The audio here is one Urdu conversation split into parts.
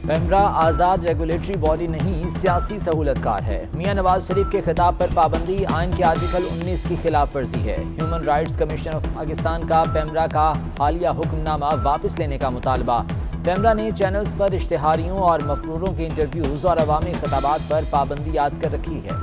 پیمرا آزاد ریگولیٹری باڈی نہیں، سیاسی سہولت کار ہے۔ میاں نواز شریف کے خطاب پر پابندی آئین کے آرٹیکل 19 کی خلاف ورزی ہے۔ Human rights commission of Pakistan کا پیمرا کا حالیہ حکم نامہ واپس لینے کا مطالبہ۔ پیمرا نے چینلز پر اشتہاریوں اور مفروروں کے انٹرویوز اور عوامی خطابات پر پابندی عائد کر رکھی ہے۔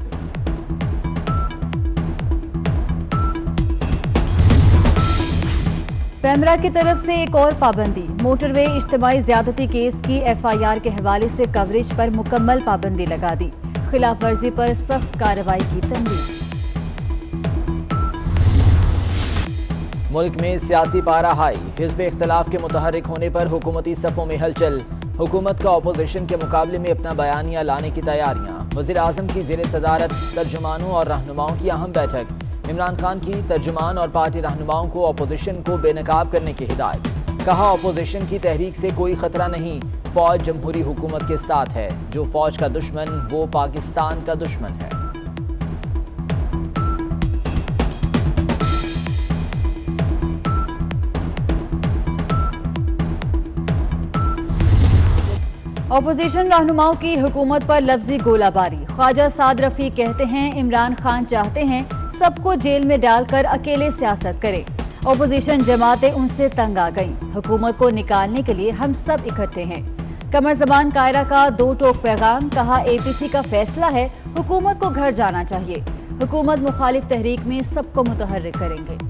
پیمرا کی طرف سے ایک اور پابندی، موٹر وے اجتماعی زیادتی کیس کی FIR کے حوالے سے کوریج پر مکمل پابندی لگا دی، خلاف ورزی پر سخت کارروائی کی تنبیہ۔ ملک میں سیاسی پارہ ہائی، حزب اختلاف کے متحرک ہونے پر حکومتی صفوں میں ہلچل، حکومت کا اپوزیشن کے مقابلے میں اپنا بیانیہ لانے کی تیاریاں، وزیر اعظم کی زیر صدارت ترجمانوں اور رہنماؤں کی اہم بیٹھک، عمران خان کی ترجمان اور پارٹی رہنماؤں کو اپوزیشن کو بے نقاب کرنے کی ہدایت، کہا اپوزیشن کی تحریک سے کوئی خطرہ نہیں، فوج جمہوری حکومت کے ساتھ ہے، جو فوج کا دشمن وہ پاکستان کا دشمن ہے۔ اپوزیشن رہنماؤں کی حکومت پر لفظی گولہ باری، خواجہ سعد رفیق کہتے ہیں عمران خان چاہتے ہیں سب کو جیل میں ڈال کر اکیلے سیاست کرے، اپوزیشن جماعتیں ان سے تنگ آ گئیں، حکومت کو نکالنے کے لیے ہم سب اکٹھے ہیں۔ قمر زمان کائرہ کا دو ٹوک پیغام، کہا APC کا فیصلہ ہے حکومت کو گھر جانا چاہیے، حکومت مخالف تحریک میں سب کو متحرک کریں گے۔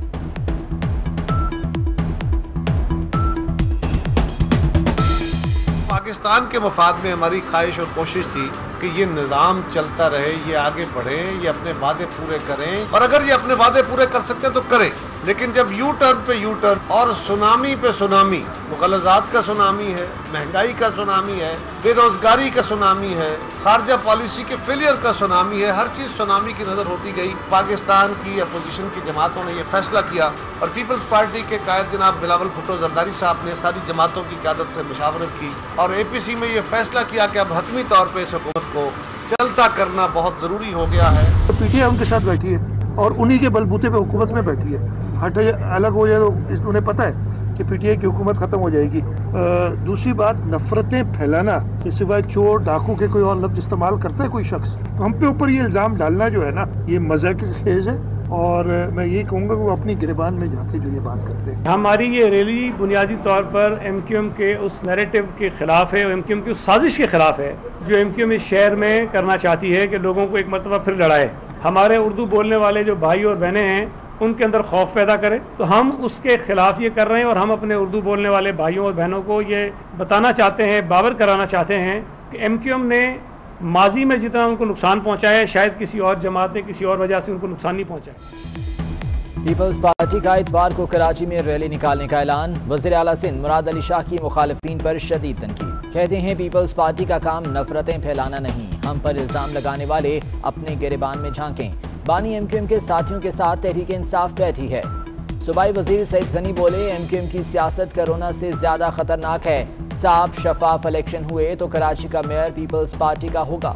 پاکستان کے مفاد میں ہماری خواہش اور کوشش تھی کہ یہ نظام چلتا رہے، یہ آگے بڑھے، یہ اپنے وعدے پورے کریں، اور اگر یہ اپنے وعدے پورے کر سکتے ہیں تو کریں، لیکن جب یو ٹرن پہ یو ٹرن اور سونامی پہ سونامی، مغالطات کا سونامی ہے، مہنگائی کا سونامی ہے، بے روزگاری کا سونامی ہے، خارجہ پالیسی کے فیلئر کا سونامی ہے، ہر چیز سونامی کی نظر ہوتی گئی۔ پاکستان کی اپوزیشن کی جماعتوں نے یہ فیصلہ کیا اور پیپلز پارٹی کے قائد جناب بلاول بھٹو زرداری صاحب نے ساری جماعتوں کی قیادت سے مشاورت کی اور APC میں یہ فیصلہ کیا کہ اب حتمی طور پہ اس حکومت کو چلتا کرنا بہت ضروری ہو گیا ہے۔ PTI ان کے ساتھ بیٹھی ہے اور انہی کے بلبوتے پہ حکومت میں بیٹھی ہے، ہٹے الگ ہو جائے تو انہیں پتہ ہے کہ PTI کی حکومت ختم ہو جائے گی۔ دوسری بات، نفرتیں پھیلانا کے سوائے چور ڈاکو کے کوئی اور لفظ استعمال کرتا ہے کوئی شخص؟ تو ہم پہ اوپر یہ الزام ڈالنا جو ہے نا، یہ مزاق خیز ہے، اور میں یہی کہوں گا کہ وہ اپنی گریبان میں جا کے جو یہ بات کرتے ہیں۔ ہماری یہ ریلی بنیادی طور پر MQM کے اس نیریٹو کے خلاف ہے اور MQM کی اس سازش کے خلاف ہے جو MQM اس شہر میں کرنا چاہتی ہے کہ لوگوں کو ایک مرتبہ پھر لڑائے، ہمارے اردو بولنے والے جو بھائی اور بہنیں ہیں ان کے اندر خوف پیدا کرے، تو ہم اس کے خلاف یہ کر رہے ہیں اور ہم اپنے اردو بولنے والے بھائیوں اور بہنوں کو یہ بتانا چاہتے ہیں، باور کرانا چاہتے ہیں کہ MQM نے ماضی میں جتنا ان کو نقصان پہنچایا ہے شاید کسی اور جماعت نے کسی اور وجہ سے ان کو نقصان نہیں پہنچایا۔ پیپلز پارٹی کا اتوار کو کراچی میں ریلی نکالنے کا اعلان، وزیر اعلیٰ سندھ مراد علی شاہ کی مخالفین پر شدید تنقید، کہتے ہیں پیپلز پارٹی کا کام نفرتیں پھیلانا نہیں، ہم پر الزام لگانے والے اپنے گریبان میں جھانکیں۔ بانی MQM کے ساتھیوں کے ساتھ تحریک انصاف بیٹھی ہے، صوبائی وزیر سعید غنی بولے MQM کی سیاست کرونا سے زیادہ خطرناک ہے، صاف شفاف الیکشن ہوئے تو کراچی کا میئر پیپلز پارٹی کا ہوگا۔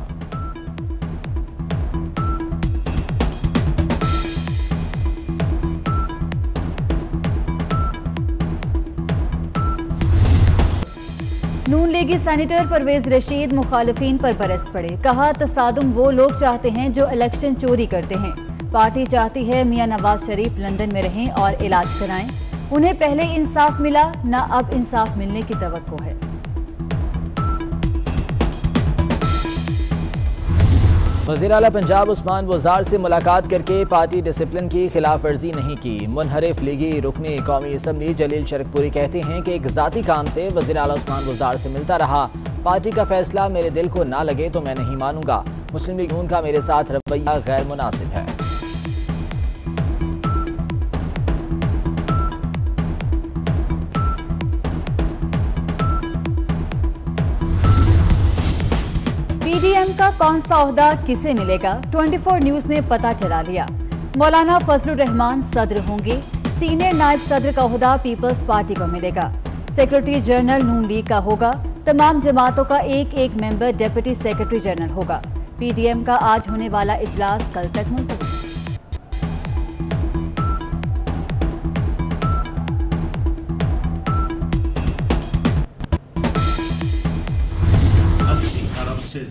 نون لیگی سینیٹر پرویز رشید مخالفین پر برس پڑے، کہا تصادم وہ لوگ چاہتے ہیں جو الیکشن چوری کرتے ہیں، پارٹی چاہتی ہے میاں نواز شریف لندن میں رہیں اور علاج کرائیں، انہیں پہلے انصاف ملا نہ اب انصاف ملنے کی توقع ہے۔ وزیر اعلیٰ پنجاب عثمان وزار سے ملاقات کر کے پارٹی ڈسپلن کی خلاف ورزی نہیں کی، منحرف لیگی رکن قومی اسمبلی جلیل شرکپوری کہتے ہیں کہ ایک ذاتی کام سے وزیر اعلیٰ عثمان وزار سے ملتا رہا، پارٹی کا فیصلہ میرے دل کو نہ لگے تو میں نہیں مانوں گا، مسلم لیگ نون کا میرے ساتھ رویہ غیر مناسب ہے۔ PDM کا کون سا عہدہ کسے ملے گا، 24 نیوز نے پتہ چلا لیا، مولانا فضل الرحمان صدر ہوں گے، سینئر نائب صدر کا عہدہ پیپلز پارٹی کو ملے گا، سیکرٹری جنرل نون لیگ کا ہوگا، تمام جماعتوں کا ایک ایک ممبر ڈپٹی سیکرٹری جنرل ہوگا۔ PDM کا آج ہونے والا اجلاس کل تک ملتوی۔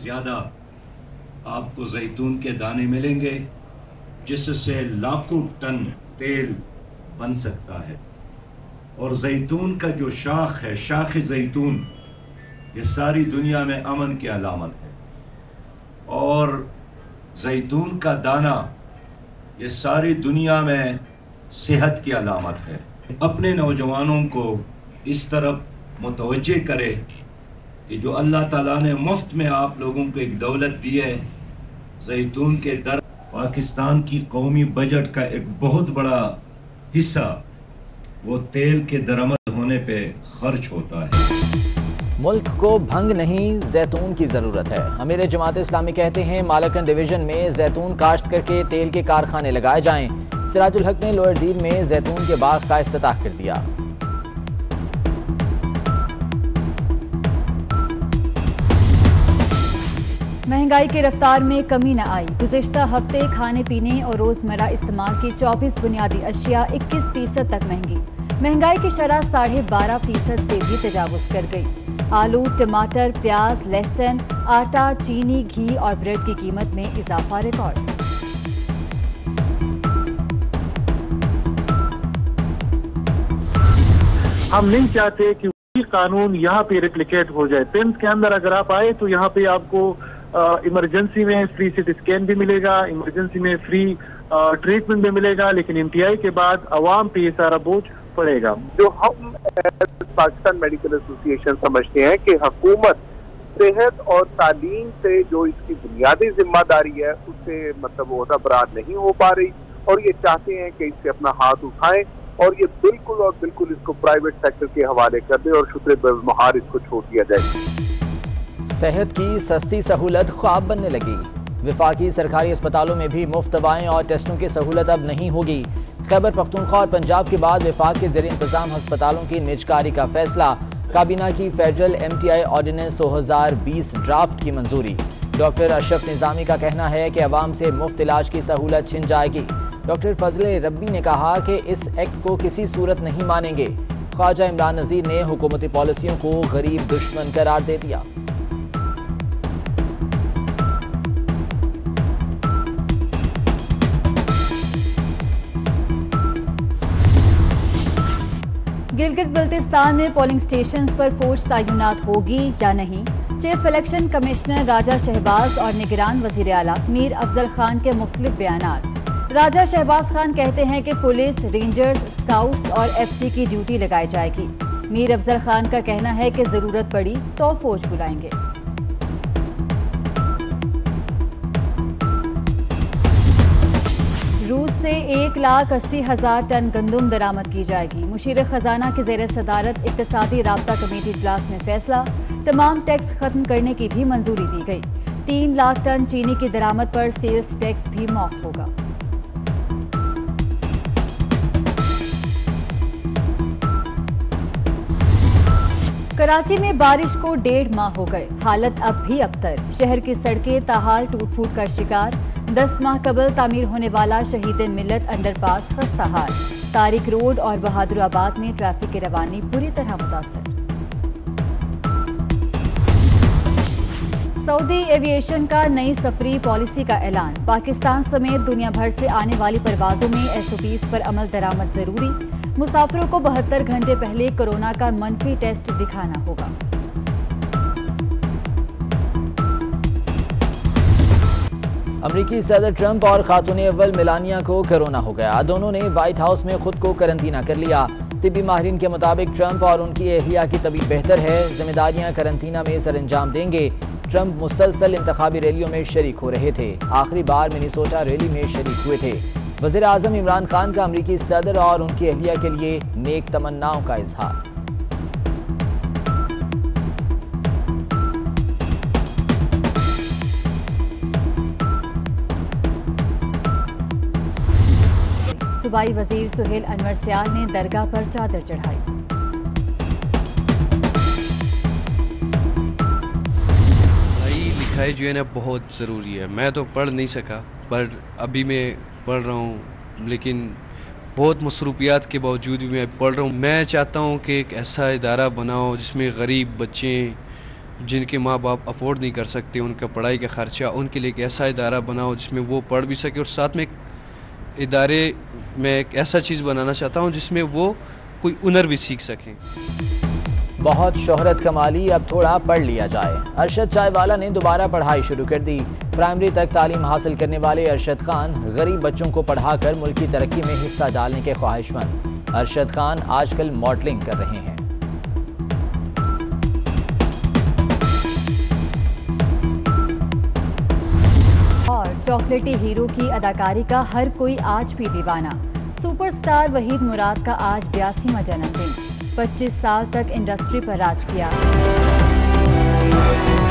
زیادہ آپ کو زیتون کے دانے ملیں گے، جس سے لاکھوں ٹن تیل بن سکتا ہے۔ اور زیتون کا جو شاخ ہے، شاخ زیتون، یہ ساری دنیا میں امن کی علامت ہے، اور زیتون کا دانہ یہ ساری دنیا میں صحت کی علامت ہے۔ اپنے نوجوانوں کو اس طرف متوجہ کرے کہ جو اللہ تعالیٰ نے مفت میں آپ لوگوں کو ایک دولت دی ہے، زیتون کے درخت، پاکستان کی قومی بجٹ کا ایک بہت بڑا حصہ وہ تیل کے درآمد ہونے پہ خرچ ہوتا ہے۔ ملک کو بھنگ نہیں، زیتون کی ضرورت ہے۔ امیر جماعت اسلامی کہتے ہیں مالاکن ڈویژن میں زیتون کاشت کر کے تیل کے کارخانے لگائے جائیں۔ سراج الحق نے لوئر دیر میں زیتون کے باغ کا افتتاح کر دیا۔ مہنگائی کی رفتار میں کمی نہ آئی۔ گزشتہ ہفتے کھانے پینے اور روزمرہ استعمال کی 24 بنیادی اشیاء 21% تک مہنگی۔ مہنگائی کی شرح 12.5% سے بھی تجاوز کر گئی۔ آلو، ٹماٹر، پیاز، لہسن، آٹا، چینی، گھی اور بریڈ کی قیمت میں اضافہ ریکارڈ۔ ہم نہیں چاہتے کہ وہی قانون یہاں پہ ریپلیکیٹ ہو جائے۔ پمس کے اندر اگر آپ آئے تو یہاں پہ آپ کو ایمرجنسی میں فری سی ٹی اسکین بھی ملے گا، ایمرجنسی میں فری ٹریٹمنٹ بھی ملے گا، لیکن انتہائی کے بعد عوام پہ یہ سارا بوجھ پڑے گا۔ جو ہم پاکستان میڈیکل ایسوسی ایشن سمجھتے ہیں کہ حکومت صحت اور تعلیم سے جو اس کی بنیادی ذمہ داری ہے اس سے مطلب عہدہ برآمد نہیں ہو پا رہی، اور یہ چاہتے ہیں کہ اس سے اپنا ہاتھ اٹھائیں اور یہ بالکل اور بالکل اس کو پرائیویٹ سیکٹر کے حوالے کر دیں اور شکر مہار اس کو چھوڑ دیا جائے۔ صحت کی سستی سہولت خواب بننے لگی۔ وفاقی سرکاری اسپتالوں میں بھی مفت دوائیں اور ٹیسٹوں کی سہولت اب نہیں ہوگی۔ خیبر پختونخوا اور پنجاب کے بعد وفاق کے زیر انتظام ہسپتالوں کی نجکاری کا فیصلہ۔ کابینہ کی فیڈرل MTI آرڈیننس 2020 ڈرافٹ کی منظوری۔ ڈاکٹر اشرف نظامی کا کہنا ہے کہ عوام سے مفت علاج کی سہولت چھن جائے گی۔ ڈاکٹر فضل ربی نے کہا کہ اس ایکٹ کو کسی صورت نہیں مانیں گے۔ خواجہ عمران نذیر نے حکومتی پالیسیوں کو غریب دشمن قرار دے دیا۔ گلگت بلتستان میں پولنگ سٹیشنز پر فوج تعینات ہوگی یا نہیں؟ Chief election commissioner Raja Shehbaz اور نگران وزیر اعلیٰ میر افضل خان کے مختلف بیانات۔ راجہ شہباز خان کہتے ہیں کہ پولیس، رینجرز، اسکاؤٹس اور FC کی ڈیوٹی لگائی جائے گی۔ میر افضل خان کا کہنا ہے کہ ضرورت پڑی تو فوج بلائیں گے۔ روس سے 1,80,000 ٹن گندم درآمد کی جائے گی۔ مشیر خزانہ کی زیر صدارت اقتصادی رابطہ کمیٹی اجلاس میں فیصلہ۔ تمام ٹیکس ختم کرنے کی بھی منظوری دی گئی۔ 3 لاکھ ٹن چینی کی درآمد پر سیلز ٹیکس بھی معاف ہوگا۔ کراچی میں بارش کو 1.5 ماہ ہو گئے، حالت اب بھی ابتر۔ شہر کی سڑکیں تاحال ٹوٹ پھوٹ کا شکار۔ 10 ماہ قبل تعمیر ہونے والا شہید ملت انڈر پاس خستہ حال۔ طارق روڈ اور بہادر آباد میں ٹریفک کی روانی بری طرح متاثر۔ سعودی ایوی ایشن کا نئی سفری پالیسی کا اعلان۔ پاکستان سمیت دنیا بھر سے آنے والی پروازوں میں SOPs پر عمل درآمد ضروری۔ مسافروں کو 72 گھنٹے پہلے کورونا کا منفی ٹیسٹ دکھانا ہوگا۔ امریکی صدر ٹرمپ اور خاتون اول میلانیا کو کرونا ہو گیا۔ دونوں نے وائٹ ہاؤس میں خود کو قرنطینہ کر لیا۔ طبی ماہرین کے مطابق ٹرمپ اور ان کی اہلیہ کی طبیعت بہتر ہے، ذمہ داریاں قرنطینہ میں سر انجام دیں گے۔ ٹرمپ مسلسل انتخابی ریلیوں میں شریک ہو رہے تھے، آخری بار منیسوٹا ریلی میں شریک ہوئے تھے۔ وزیر اعظم عمران خان کا امریکی صدر اور ان کی اہلیہ کے لیے نیک تمناؤں کا اظہار۔ صوبائی وزیر سہیل انور سیال نے درگاہ پر چادر چڑھائی۔ پڑھائی لکھائی جو ہے نا بہت ضروری ہے۔ میں تو پڑھ نہیں سکا، پر ابھی میں پڑھ رہا ہوں، لیکن بہت مصروفیات کے باوجود بھی میں پڑھ رہا ہوں۔ میں چاہتا ہوں کہ ایک ایسا ادارہ بناؤ جس میں غریب بچے جن کے ماں باپ افورڈ نہیں کر سکتے ان کا پڑھائی کا خرچہ، ان کے لیے ایک ایسا ادارہ بناؤ جس میں وہ پڑھ بھی سکے، اور ساتھ میں ادارے میں ایک ایسا چیز بنانا چاہتا ہوں جس میں وہ کوئی ہنر بھی سیکھ سکیں۔ بہت شہرت کمالی، اب تھوڑا پڑھ لیا جائے۔ ارشد چائے والا نے دوبارہ پڑھائی شروع کر دی۔ پرائمری تک تعلیم حاصل کرنے والے ارشد خان غریب بچوں کو پڑھا کر ملک کی ترقی میں حصہ ڈالنے کے خواہش مند۔ ارشد خان آج کل ماڈلنگ کر رہے ہیں۔ اور چاکلیٹی ہیرو کی اداکاری کا ہر کوئی آج بھی دیوانہ۔ سپر سٹار وحید مراد کا آج 82واں جنم دن۔ 25 سال تک انڈسٹری پر راج کیا۔